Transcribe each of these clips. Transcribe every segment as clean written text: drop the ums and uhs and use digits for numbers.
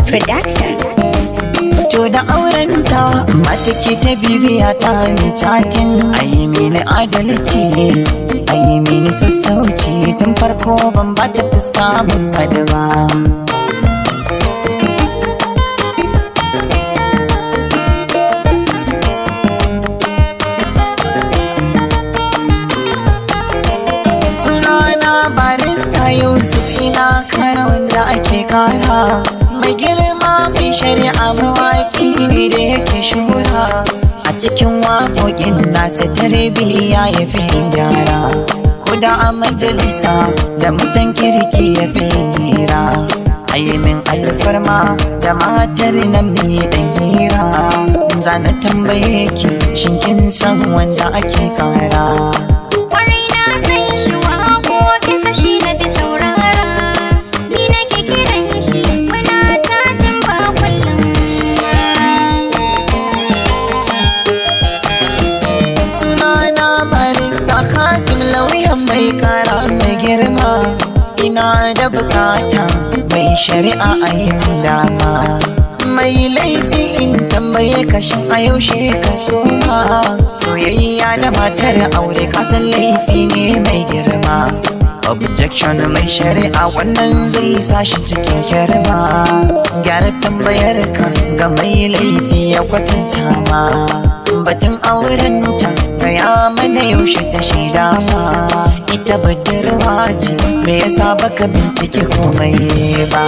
Production. To da aurenta mata ke ta bibiya ta mai chatin. Ayi mini adalci, ayi mini sassauci, tun farko ban bata fuska mun kada ba. Sunana barista Yusuf, ina kara wanda ake kara. Mai girma mai shari'a mawaƙi ne da yake shura. A cikin waƙoƙin nasa tarbiyya ya fi gyara. Kuda a majalisa da mutan kirki ya fi hira. Ayi min alfarma da matar nan mai ɗan hira. Zana tambaye ki shin kin san wanda ake kara? Kwarai na san shi, waƙoƙinsa shi na fi saurara. Ni nake kiran shi, muna chatin ba kullum. Sunana barista Kasim, lauyan mai kara mai girma. Ina da bukata mai shari'a a yi min dama. Mai laifi in tambaye ka shin a yaushe ka soma? Soyayya da matar aure kasan laifi ne mai girma. Objection mai shari'a wannan zai sa shi cikin kirma. Gyara tambayar ka ga mai laifi ya kwatanta ma. Batun aurenta gaya mana yaushe ta shaida ma. Ita budurwa ce, me yasa baka bincike komai ba?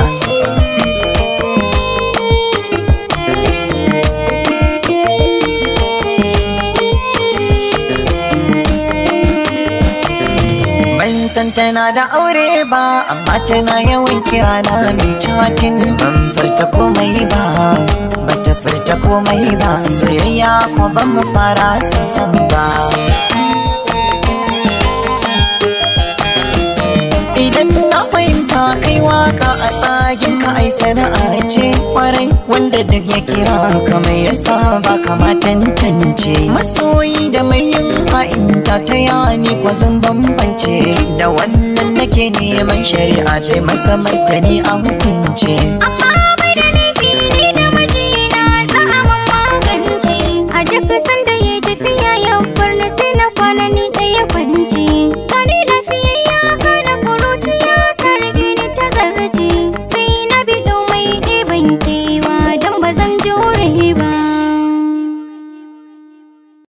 Ban san tana da aure ba, amma tana yawan kira na mai chatin. Ban furta komai ba, bata furta komai ba. Soyayya ko ban mu fara samsam ba. Idan na fahimta kai waka a tsagin ka ai sana'a ce kwarai. Wanda duk ya kira ka mai yasa ba kama tantance. Masoyi da mai yin ha'inta ta yani kwa zan bambance. Da wannan nake neman shari'a ta masa martani a hukunce.